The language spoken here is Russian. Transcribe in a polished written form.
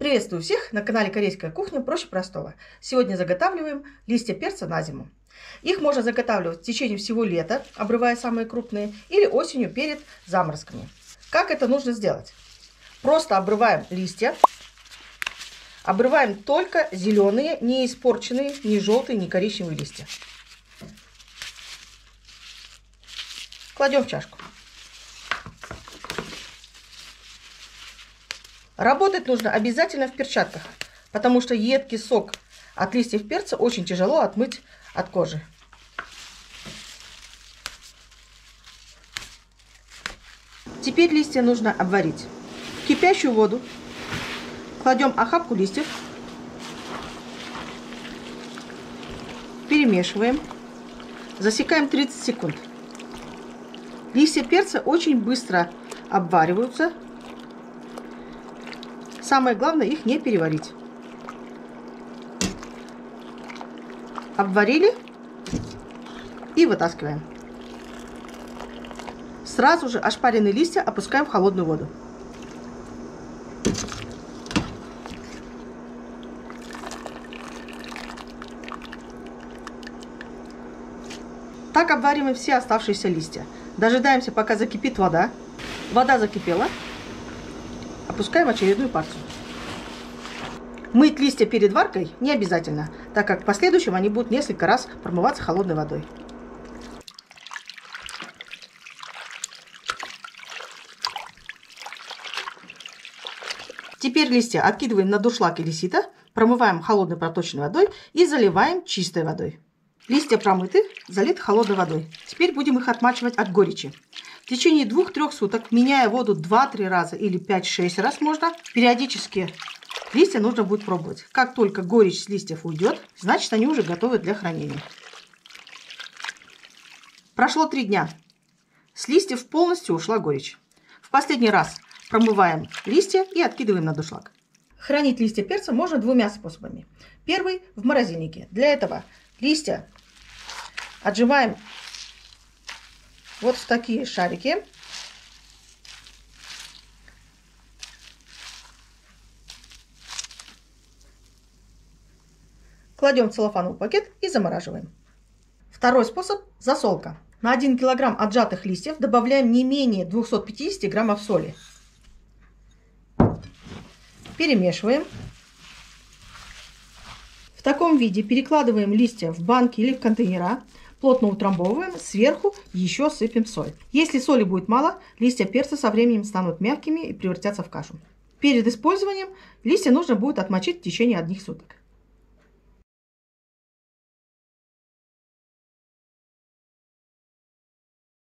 Приветствую всех на канале Корейская кухня проще простого. Сегодня заготавливаем листья перца на зиму. Их можно заготавливать в течение всего лета, обрывая самые крупные, или осенью перед заморозками. Как это нужно сделать? Просто обрываем листья. Обрываем только зеленые, не испорченные, ни желтые, ни коричневые листья. Кладем в чашку. Работать нужно обязательно в перчатках, потому что едкий сок от листьев перца очень тяжело отмыть от кожи. Теперь листья нужно обварить. В кипящую воду кладем охапку листьев, перемешиваем, засекаем 30 секунд. Листья перца очень быстро обвариваются. Самое главное, их не переварить. Обварили и вытаскиваем. Сразу же ошпаренные листья опускаем в холодную воду. Так обвариваем все оставшиеся листья. Дожидаемся, пока закипит вода. Вода закипела. Опускаем очередную порцию. Мыть листья перед варкой не обязательно, так как в последующем они будут несколько раз промываться холодной водой. Теперь листья откидываем на дуршлаг или сито, промываем холодной проточной водой и заливаем чистой водой. Листья промыты, залиты холодной водой. Теперь будем их отмачивать от горечи. В течение 2-3 суток, меняя воду 2-3 раза или 5-6 раз можно, периодически листья нужно будет пробовать. Как только горечь с листьев уйдет, значит они уже готовы для хранения. Прошло 3 дня. С листьев полностью ушла горечь. В последний раз промываем листья и откидываем на дуршлаг. Хранить листья перца можно 2 способами. Первый – в морозильнике. Для этого листья отжимаем вот в такие шарики. Кладем в целлофановый пакет и замораживаем. Второй способ – засолка. На 1 килограмм отжатых листьев добавляем не менее 250 граммов соли. Перемешиваем. В таком виде перекладываем листья в банки или в контейнера. Плотно утрамбовываем, сверху еще сыпем соль. Если соли будет мало, листья перца со временем станут мягкими и превратятся в кашу. Перед использованием листья нужно будет отмочить в течение 1 суток.